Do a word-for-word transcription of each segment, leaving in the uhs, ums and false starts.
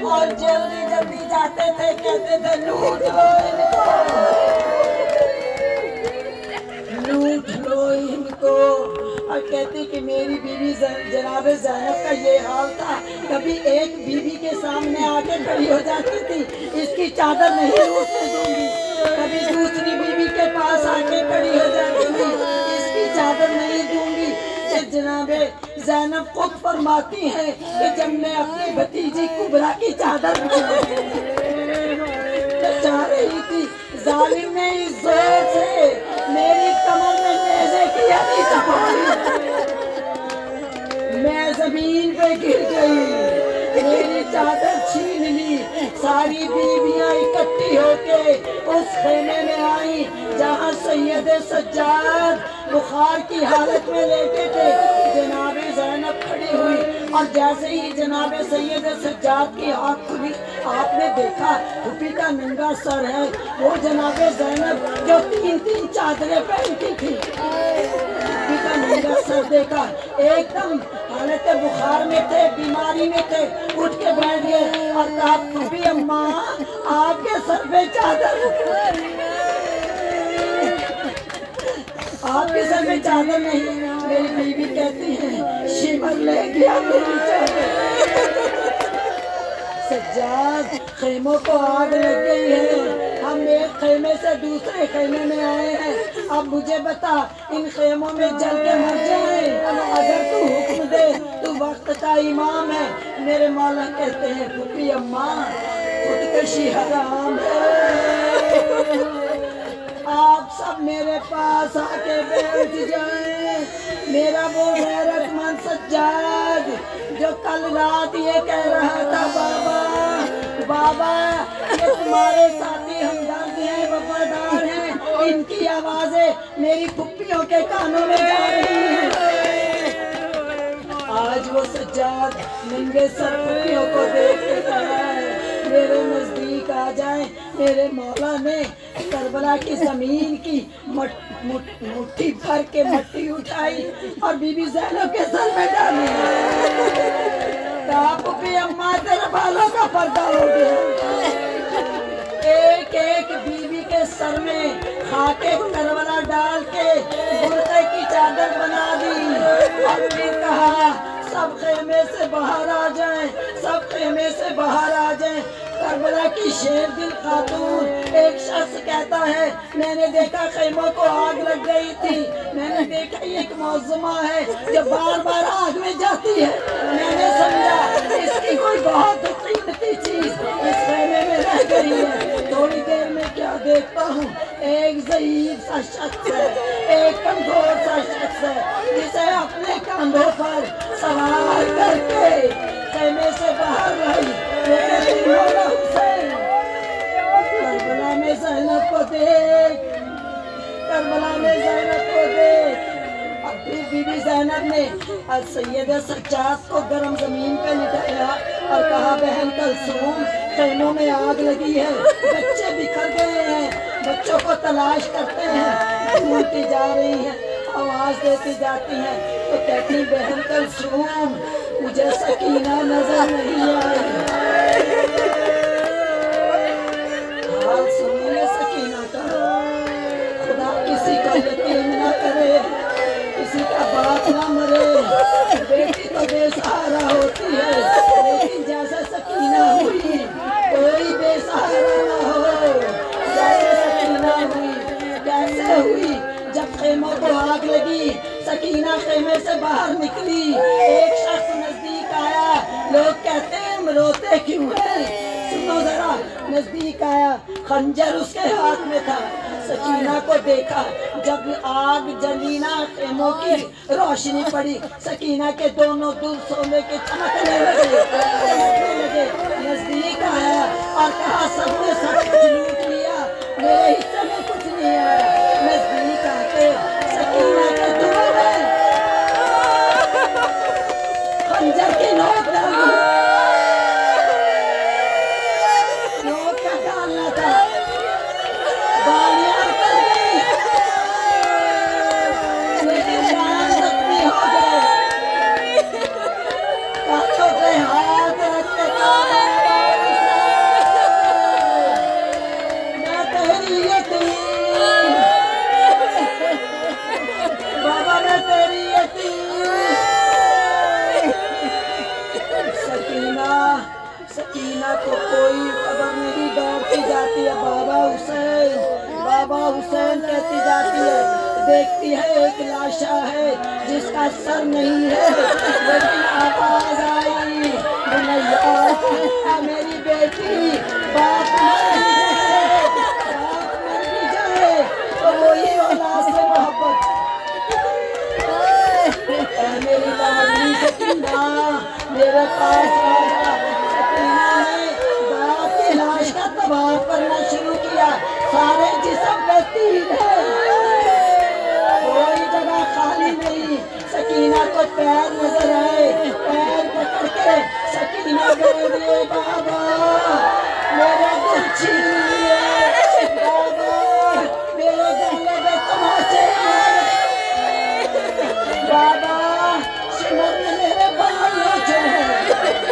और जल्दी जल्दी जाते थे, कहते थे लूट लो इनको, लूट लो इनको। और कहती कि मेरी बीवी जनाब ज़ैनब का ये हाल था, कभी एक बीवी के सामने आके खड़ी हो जाती थी, इसकी चादर नहीं लूटने दूंगी, कभी दूसरी बीवी के पास आके खड़ी हो जाती थी, इसकी चादर नहीं दूंगी। जनाब ज़ैनब खुद फरमाती है कि जब मैं अपनी भतीजी कुबरा की चादर चाह रही थी, जालिम ने इस जोर से मेरी कमर में नेज़े की हड्डी चबाई, मैं जमीन पे गिर गई, मेरी चादर छीन ली। सारी बीवियां इकट्ठी होके उस खेमे में आई जहां सैयद सज्जाद बुखार की हालत में लेटे थे। जनाबे ज़ैनब खड़ी हुई और जैसे ही जनाबे सैयद सज्जाद की आँख खुली, आपने देखा फूफी का नंगा सर है। वो जनाबे ज़ैनब जो तीन तीन चादरें पहनती थी, फूफी का नंगा सर देखा, एकदम हालत बुखार में थे, बीमारी में थे, उठ के बैठ गए और कहा फूफी अम्मा आपके सर पे चादर, आपके सर में चादर नहीं। मेरी बीवी कहती है शिमर ले गया मेरी चादर। सज्जाद खेमों को आग लग गई है, हम एक खेमे से दूसरे खेमे में आए हैं, अब मुझे बता इन खेमों में जल के मर जाए, अगर तू हुक्म दे, तू वक्त का इमाम है। मेरे मौला कहते हैं फूफी अम्मा खुदकशी हराम है, आप सब मेरे पास आके बैठ जाएं। मेरा वो गैरतमंद सज्जाद जो कल रात ये कह रहा था बाबा बाबा ये तुम्हारे साथी हमदर्द हैं, वफादार हैं, इनकी आवाजें मेरी फुप्पियों के कानों में जा रही हैं। आज वो सज्जाद नंगे सर फुप्पियों को देख के कह रहा है मेरे नजदीक आ जाए। मेरे मौला ने करबला की जमीन की मुट्ठी भर के मट्टी उठाई और बीबी ज़ैनब के सर में डाली। फूफी अम्मा तेरे बालों का पर्दा हो गया। एक एक बीबी के सर में खाके करबला डाल के बुर्के की चादर बना दी और फिर कहा सब खेमे से बाहर आ जाएं, सब खेमे से बाहर आ जाएं। करबला की शेर दिल खातून एक शख्स कहता है मैंने देखा खेमों को आग लग गई थी, मैंने देखा एक मौजूमा है जो बार बार आग में जाती है, मैंने समझा इसकी कोई बहुत कीमती चीज इस खेमे में रह गई है। थोड़ी देर में क्या देखता हूँ एक ज़ईफ़ सा शख्स है, एक कमजोर सा शख्स है जिसे अपने कंधों पर सवार करके खेमे से बाहर लाई। करबला में ज़ैनब को देख, करबला में ज़ैनब को देख। अब फिर बीबी ज़ैनब ने सैयद सज्जाद को गर्म जमीन पे लिटाया और कहा बहन कलसूम खेमों में आग लगी है, बच्चे बिखर गए हैं, बच्चों को तलाश करते हैं, ढूंढती जा रही हैं, आवाज देती जाती हैं। तो कहती बहन कलसूम मुझे सकीना नजर नहीं आई। हाल सुनिए सकीना का, खुदा किसी का यतीम ना करे, किसी का बाप ना मरे, बेटी तो बेसहारा होती है, लेकिन जैसे सकीना हुई कोई बेसहारा ना हो। जैसे सकीना हुई कैसे हुई, जब खेमों को आग लगी सकीना खेमे से बाहर निकली, एक शख्स नजदीक आया, लोग कहते हैं रोते क्यों है, सुनो जरा, नजदीक आया, खंजर उसके हाथ में था। सकीना को देखा, जब आग जली ना खेमों की रोशनी पड़ी, सकीना के दोनों दूर सोने के चमकने लगे चमकने लगे नजदीक आया और कहा सबने सब कुछ लूट लिया, मेरे हिस्से में कुछ नहीं आया। नजदीक आके सकीना के दुआ में खंजर की नोक डाली, नोक का डालना था, बालियां कर गई, लेकिन जान जख्मी हो गए। कांधों पे हाथ रखते कहा देखती जाती है, देखती है एक लाशा है जिसका सर नहीं है, लेकिन आवाज आई, बुनैया मेरी बेटी, बाप मर जाए, बाप मर जाए तो वही औलाद से मोहब्बत। मेरी लाडली सकीना मेरे पास आया। सकीना ने बाप की लाश का तवाफ करना शुरू किया। सारे जिस्म पे तीर है, कोई जगह खाली नहीं। सकीना को पैर नजर आए, पैर पकड़ के सकीना बोल दिए, बाबा मेरे दिल छीन लिए, बाबा मेरे गले में तमाचे मारे, बाबा सिमर ने मेरे बाल नोचे हैं।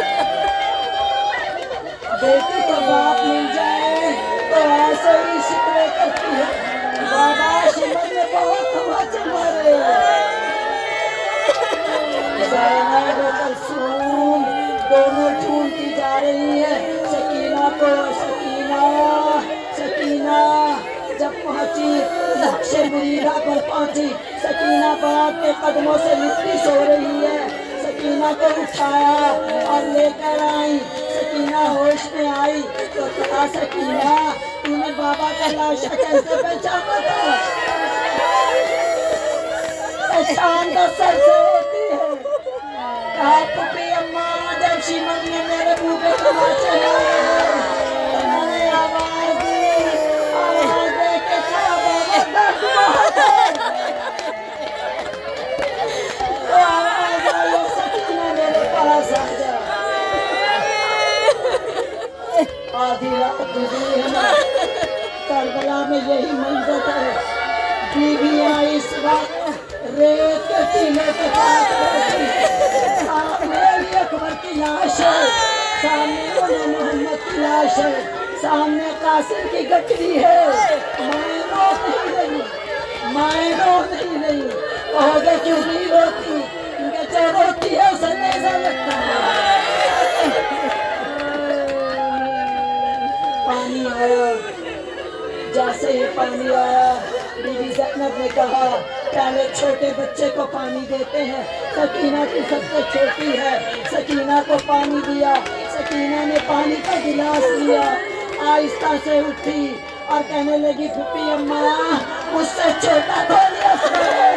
बेटी को बाप मिल जाए तो ऐसे ही शिकवे करती है, बाबा सिमर ने बहुत तमाचे मारे। ज़ैनब और कलसूम दोनों ढूंढती जा रही है सकीना को। सकीना सकीना जब पहुंची नक्शे मुरीदा पर पहुंची, सकीना बाप के कदमों से लिपटी सो रही है। सकीना को उठाया और लेकर आई। सकीना होश में आई तो कहा, सकीना तूने बाबा का लाशा कैसे पहचाना था? पहचान तो सर से होती है। कहा, पुप्पी अम्मा जब शिमर ने मेरे मुंह पे तमाचे मारे, मैंने आवाज दी, आवाज दे के कहा, बाबा दर्द बहुत है। तो आवाज आई, सकीना मेरे पास आ जा। आधी रात गुजरी है ना, करबला में यही मंजर है। बीवियां इस वक्त रेत के टीले के पास बैठी, सामने अली अकबर की लाश है, सामने उन्हें मोहम्मद की लाश है, सामने कासिम की गठरी है। माए रो नहीं रही, माए रो नहीं रही। कहोगे क्यों नहीं रोती? क्योंकि जो रोती है उसे नेज़ा लगता है। पानी आया, जैसे ही पानी आया बीबी ज़ैनब ने कहा, पहले छोटे बच्चे को पानी देते हैं। सकीना की सबसे छोटी है, सकीना को पानी दिया। सकीना ने पानी का गिलास लिया, आहिस्ता से उठी और कहने लगी, फूफी अम्मा मुझसे छोटा थोड़ी असगर है,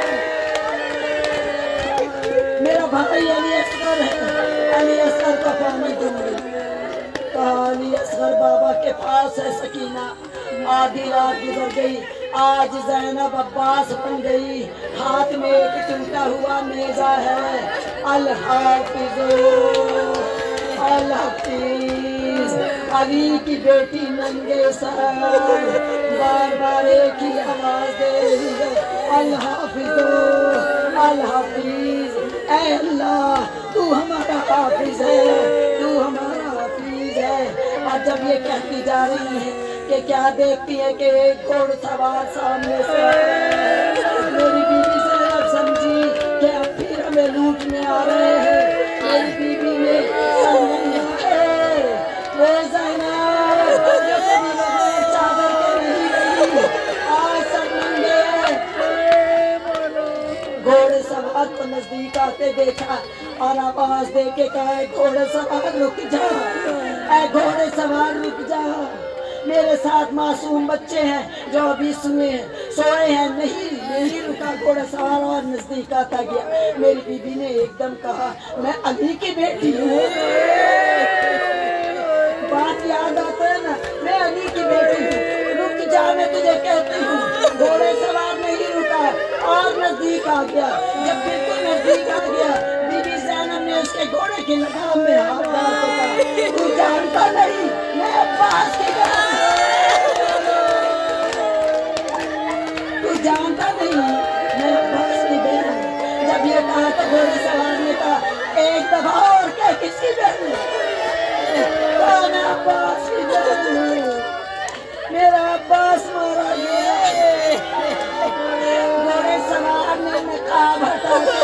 मेरा भाई अली असगर है, अली असगर को पानी दूंगी। कहा, अली असगर बाबा के पास है। सकीना आधी रात गुजर गई। आज ज़ैनब अब्बास बन गई, हाथ में एक टूटा हुआ नेज़ा है। अल हाफिज़ो अल हाफिज़, अली की बेटी नंगे सर बार बार एक ही आवाज दे रही है, अल हाफिज़ो अल हाफिज़। ऐ अल्लाह तू हमारा हाफिज है, तू हमारा हाफिज है। और जब ये कहती जा रही है कि क्या देखती है कि एक घोड़सवार सामने से मेरी बीवी ज़ैनब समझी कि अब फिर हमें लूटने आ रहे हैं। मेरी बीवी ने समझा है वो ज़ैनब जो कभी बगैर चादर के नहीं रही, आज सब नंगे घोड़सवार को नजदीक आते देखा और आवाज दे के कहा, घोड़सवार रुक जा, ऐ घोड़सवार रुक जा, मेरे साथ मासूम बच्चे हैं जो अभी सोए हैं सोए हैं नहीं नहीं रुका। घोड़सवार और नजदीक आता गया। मेरी बीबी ने एकदम कहा, मैं अली की बेटी हूँ। बात याद आता है ना, मैं अली की बेटी हूँ, रुक जा, मैं तुझे कहती हूँ। घोड़सवार नहीं रुका और नजदीक आ गया। जब बिल्कुल नजदीक आ गया, बीबी ज़ैनब ने उसके घोड़े की लगाम में हाथ डाल के कहा, तू जानता नहीं मैं अब्बास की बहन, तू जानता नहीं मैं अब्बास की बहन। जब ये कहा तो घोड़सवार ने कहा, एक दफा और क्या, किसकी बहन? मैं अब्बास की बहन हूँ, मेरा अब्बास मारा गया। घोड़सवार ने नकाब हटा के